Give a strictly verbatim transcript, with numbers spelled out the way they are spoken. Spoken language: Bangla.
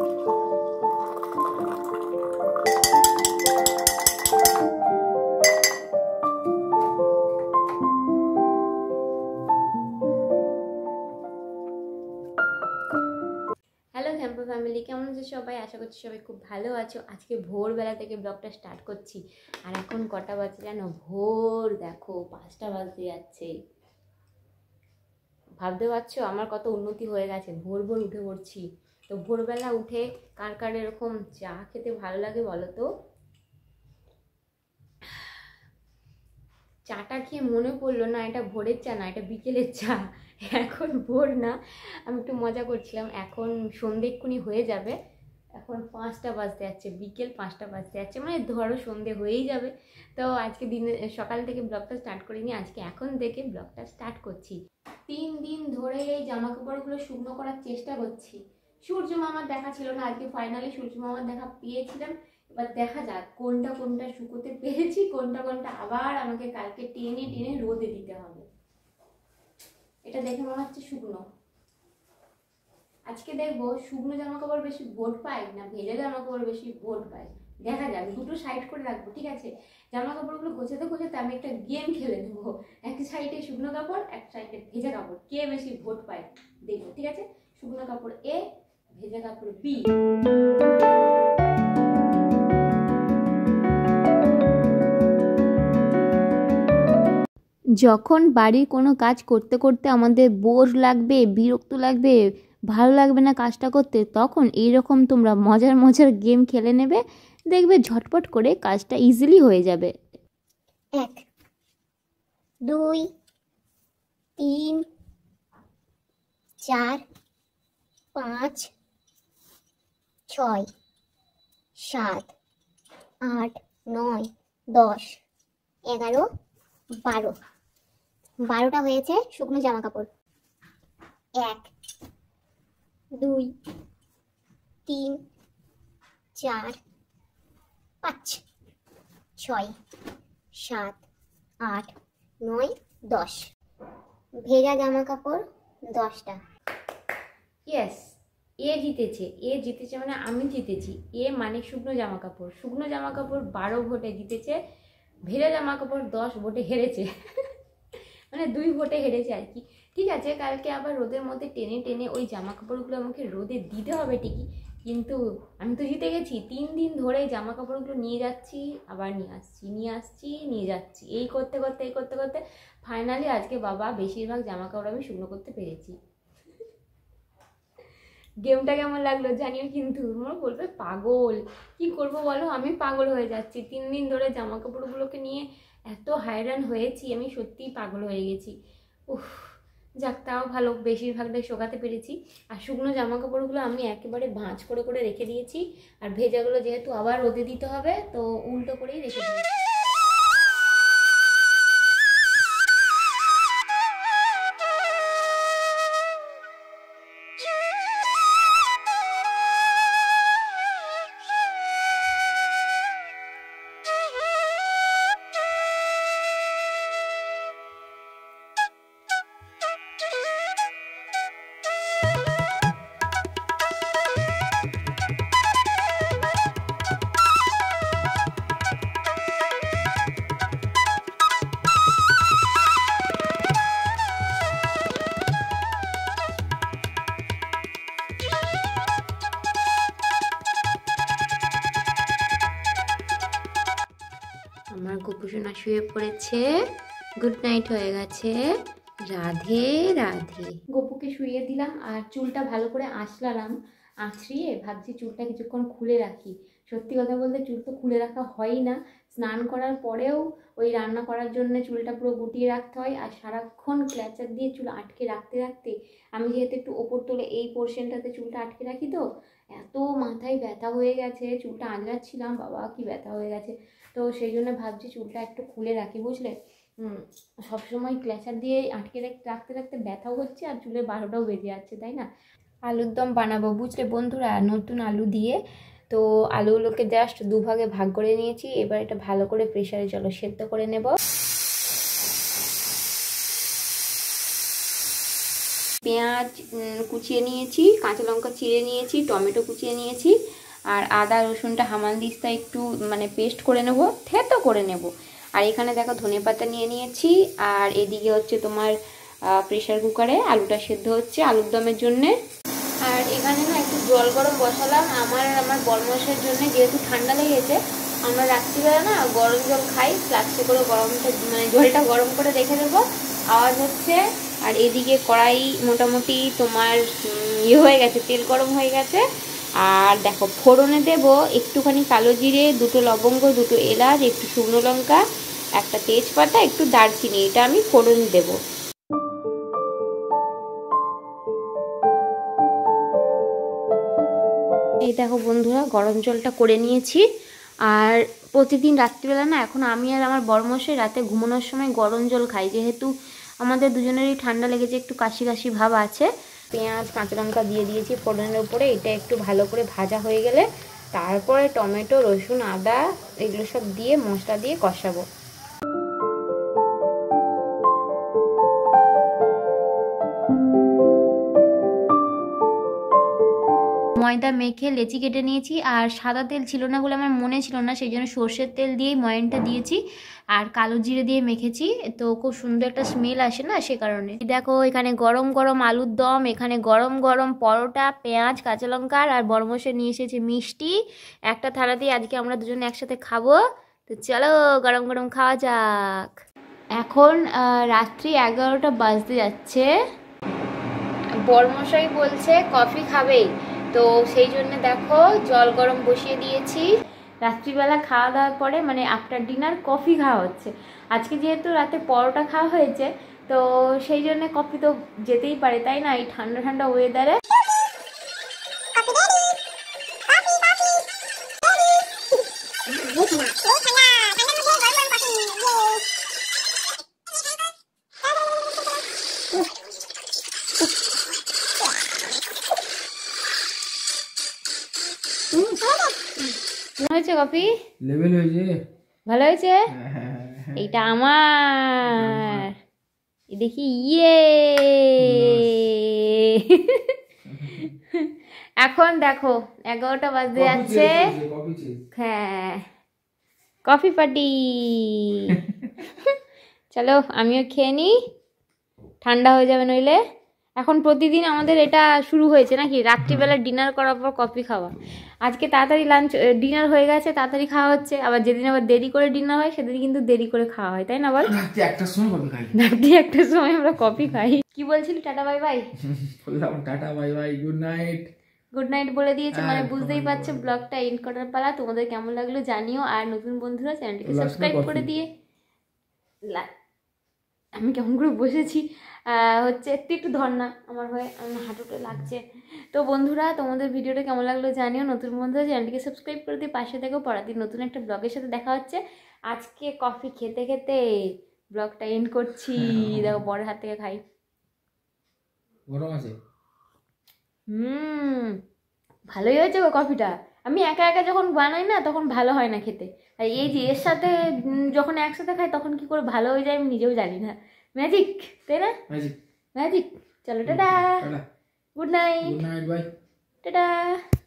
হ্যালো ক্যাম্পো ফ্যামিলি, কেমন আছো সবাই? আশা করছি সবাই খুব ভালো আছো। আজকে ভোরবেলা থেকে ব্লগটা স্টার্ট করছি। আর এখন কটা বাজে জানো? ভোর দেখো পাঁচটা বাজতে যাচ্ছে। ভাবতে পারছো আমার কত উন্নতি হয়ে গেছে, ভোর ভোর উঠে পড়ছি। তো ভোরবেলা উঠে কার কার এরকম চা খেতে ভালো লাগে বলো তো? চাটা খেয়ে মনে পড়লো না এটা ভোরের চা না, এটা বিকেলের চা। এখন ভোর না, আমি একটু মজা করছিলাম। এখন সন্ধে এক্ষুনি হয়ে যাবে, এখন পাঁচটা বাজতে যাচ্ছে, বিকেল পাঁচটা বাজতে যাচ্ছে, মানে ধরো সন্ধে হয়েই যাবে। তো আজকে দিনে সকাল থেকে ব্লগটা স্টার্ট করিনি, আজকে এখন থেকে ব্লগটা স্টার্ট করছি। তিন দিন ধরে এই জামা কাপড়গুলো শুকনো করার চেষ্টা করছি। সূর্য মামার দেখা ছিল না, আজকে ফাইনালি সূর্য মামার দেখা পেয়েছিলাম। এবার দেখা যাক কোনটা কোনটা শুকোতে পেরেছি, কোনটা কোনটা আবার আমাকে কালকে টেনে টেনে রোদে দিতে হবে। এটা দেখে মনে হচ্ছে শুকনো। আজকে দেখবো শুকনো জামা কাপড় বেশি ভোট পায় না ভেজা জামা কাপড় বেশি ভোট পায়। দেখা যাক, দুটো সাইড করে রাখবো, ঠিক আছে? জামা কাপড়গুলো গোছাতে গোছাতে আমি একটা গেম খেলে নেবো। এক সাইডে শুকনো কাপড়, এক সাইডে ভেজা কাপড়, কে বেশি ভোট পায় দেখবো, ঠিক আছে? শুকনো কাপড় এ, ভেজা কাপড় বি। যখন বাড়ির কোনো কাজ করতে করতে আমাদের বোর লাগবে, বিরক্ত লাগবে, ভালো লাগবে না কাজটা করতে, তখন এইরকম তোমরা মজার মজার গেম খেলে নেবে, দেখবে ঝটপট করে কাজটা ইজিলি হয়ে যাবে। এক, দুই, তিন, চার, পাঁচ, ছয়, সাত, আট, নয়, দশ, এগারো, বারো। বারোটা হয়েছে শুকনো জামা কাপড়। এক, দুই, তিন, চার, পাঁচ, ছয়, সাত, আট, নয়, দশ। ভেজা জামা কাপড় দশটা। ইয়েস, এ জিতেছে। এ জিতেছে মানে আমি জিতেছি। এ মানে শুকনো জামা কাপড়। শুকনো জামা কাপড় বারো ভোটে জিতেছে, ভেজা জামা কাপড় দশ ভোটে হেরেছে। মানে দুই ভোটে হেরেছে আর কি। ঠিক আছে, কালকে আবার রোদের মধ্যে টেনে টেনে ওই জামা কাপড়গুলো আমাকে রোদে দিতে হবে ঠিকই, কিন্তু আমি তো জিতে গেছি। তিন দিন ধরে জামা কাপড়গুলো নিয়ে যাচ্ছি, আবার নিয়ে আসছি, নিয়ে আসছি, নিয়ে যাচ্ছি, এই করতে করতে এই করতে করতে ফাইনালি আজকে বাবা বেশিরভাগ জামা কাপড় আমি শুকনো করতে পেরেছি। গেমটা কেমন লাগলো জানিও কিন্তু। তোমরা বলবে পাগল, কি করব বলো, আমি পাগল হয়ে যাচ্ছি। তিন দিন ধরে জামা কাপড়গুলোকে নিয়ে এত হায়রান হয়েছি, আমি সত্যিই পাগল হয়ে গেছি। উফ, যাক তাও ভালো, বেশিরভাগটাই শোকাতে পেরেছি। আর শুকনো জামা কাপড়গুলো আমি একেবারে ভাঁজ করে করে রেখে দিয়েছি, আর ভেজাগুলো যেহেতু আবার রোদে দিতে হবে তো উল্টো করেই রেখে দিয়েছি। আমার গোপুসোনা শুয়ে পড়েছে, গুড নাইট হয়ে গেছে, রাধে রাধে। গপুকে শুইয়ে দিলাম আর চুলটা ভালো করে আঁচড়ালাম। আঁচড়িয়ে ভাবছি চুলটা কিছুক্ষণ খুলে রাখি। সত্যি কথা বলতে চুল তো খুলে রাখা হয়ই না, স্নান করার পরেও ওই রান্না করার জন্য চুলটা পুরো গুটিয়ে রাখতে হয়, আর সারাক্ষণ ক্ল্যাচার দিয়ে চুল আটকে রাখতে রাখতে আমি যেহেতু একটু ওপর তোলে এই পোর্শনটাতে চুলটা আটকে রাখি, তো এত মাথায় ব্যথা হয়ে গেছে, চুলটা আঁচড়াচ্ছিলাম, বাবা কি ব্যথা হয়ে গেছে। তো সেই জন্য ভাবছি চুলটা একটু খুলে রাখি, বুঝলে? সবসময় ক্ল্যাচার দিয়ে আটকে রাখতে রাখতে ব্যথাও হচ্ছে আর চুলের বারোটাও বেজে যাচ্ছে, তাই না? আলুর দম বানাবো, বুঝলে বন্ধুরা, নতুন আলু দিয়ে। তো আলুগুলোকে জাস্ট দুভাগে ভাগ করে নিয়েছি, এবার এটা ভালো করে প্রেসারে জলে সেদ্ধ করে নেব। পেঁয়াজ কুচিয়ে নিয়েছি, কাঁচা লঙ্কা চিড়ে নিয়েছি, টমেটো কুচিয়ে নিয়েছি, আর আদা রসুনটা হামানদিস্তা একটু মানে পেস্ট করে নেব, থেতো করে নেব। আর এখানে দেখো ধনেপাতা নিয়ে নিয়েছি। আর এদিকে হচ্ছে তোমার প্রেশার কুকারে আলুটা সেদ্ধ হচ্ছে আলুর দমের জন্যে। আর এখানে না একটু জল গরম বসালাম আমার আর আমার বরমশের জন্য, যেহেতু ঠান্ডা লেগেছে। আমরা রাত্রিবেলা না গরম জল খাই, ফ্লাক্সে করে গরমটা মানে জলটা গরম করে রেখে দেবো, আওয়াজ হচ্ছে। আর এদিকে কড়াই মোটামুটি তোমার ইয়ে হয়ে গেছে, তেল গরম হয়ে গেছে। আর দেখো ফোড়নে দেব একটুখানি কালো জিরে, দুটো লবঙ্গ, দুটো এলাচ, একটু শুকনো লঙ্কা, একটা তেজপাতা, একটু দারচিনি, এটা আমি ফোড়ন দেব। এই দেখো বন্ধুরা গরম জলটা করে নিয়েছি। আর প্রতিদিন রাত্রিবেলা না এখন আমি আর আমার বড়মশাই রাতে ঘুমানোর সময় গরম জল খাই, যেহেতু আমাদের দুজনেরই ঠান্ডা লেগেছে, একটু কাশি কাশি ভাব আছে। পেঁয়াজ কাঁচা লঙ্কা দিয়ে দিয়েছি ফোড়নের উপরে, এটা একটু ভালো করে ভাজা হয়ে গেলে তারপরে টমেটো রসুন আদা এগুলো সব দিয়ে মশলা দিয়ে কষাবো। ময়দা মেখে লেচি কেটে নিয়েছি, আর সাদা তেল ছিল না বলে আমার মনে ছিল না, সেই জন্য সর্ষের তেল দিয়েই ময়নটা দিয়েছি আর কালো জিরে দিয়ে মেখেছি, তো খুব সুন্দর একটা স্মেল আসে না, সে কারণে। দেখো এখানে গরম গরম আলুর দম, এখানে গরম গরম পরোটা, পেঁয়াজ কাঁচা লঙ্কা, আর বরমশাই নিয়ে এসেছে মিষ্টি। একটা থালাতেই আজকে আমরা দুজনে একসাথে খাবো, তো চলো গরম গরম খাওয়া যাক। এখন রাত্রি এগারোটা বাজতে যাচ্ছে, বরমশাই বলছে কফি খাবেই, তো সেই জন্য দেখো জল গরম বসিয়ে দিয়েছি। রাত্রিবেলা খাওয়া দাওয়ার পরে মানে আফটার ডিনার কফি খাওয়া হচ্ছে। আজকে যেহেতু রাতে পরোটা খাওয়া হয়েছে, তো সেই জন্য কফি তো যেতেই পারে, তাই না, এই ঠান্ডা ঠান্ডা ওয়েদারে। হয়েছে কফি লেভেল হয়েছে, ভালো হয়েছে। এইটা আমার, দেখি ইয়ে। এখন দেখো এগারোটা বাজতে যাচ্ছে, হ্যাঁ কফি পার্টি। চলো আমিও খেয়ে নিই, ঠান্ডা হয়ে যাবে নইলে। এখন প্রতিদিন আমাদের এটা শুরু হয়েছে নাকি, রাত্রিবেলা ডিনার করার পর কফি খাওয়া। আজকে তাড়াতাড়ি লাঞ্চ ডিনার হয়ে গেছে, তাড়াতাড়ি খাওয়া হচ্ছে, আবার যেদিন আবার দেরি করে ডিনার হয় সেদিন কিন্তু দেরি করে খাওয়া হয়, তাই না বল। রাত্রি একটার সময় কফি খাই, রাত্রি একটার সময় আমরা কফি খাই। কি বলছিলি, টাটা বাই বাই বললাম tata bye bye good night. Good night বলে দিয়েছে, মানে বুঝতেই পারছো ব্লগটা এন্ড করার পালা। তোমাদের কেমন লাগলো জানিও, আর নতুন বন্ধুরা চ্যানেলটিকে সাবস্ক্রাইব করে দিয়ে। আমি কেমন করে বসেছি হচ্ছে একটু একটু ধর না আমার হয়ে, আমার হাঁটুতে লাগছে। তো বন্ধুরা তোমাদের ভিডিওটা কেমন লাগলো জানিও, নতুন বন্ধুরা চ্যানেলটিকে সাবস্ক্রাইব করে দিয়ে পাশে থেকেও পড়াতে নতুন একটা ব্লগের সাথে দেখা হচ্ছে। আজকে কফি খেতে খেতে ব্লগটা এন্ড করছি। দেখো বড় হাত থেকে খাই, গরম আছে। হুম ভালোই হয়েছে গো কফিটা। আমি একা একা যখন বানাই না তখন ভালো হয় না খেতে, আর এই যে এর সাথে যখন একসাথে খাই তখন কি করে ভালো হয়ে যায় আমি নিজেও জানি না। ম্যাজিক, তাই না, ম্যাজিক ম্যাজিক। চলো tata, good night, good night bye, tata.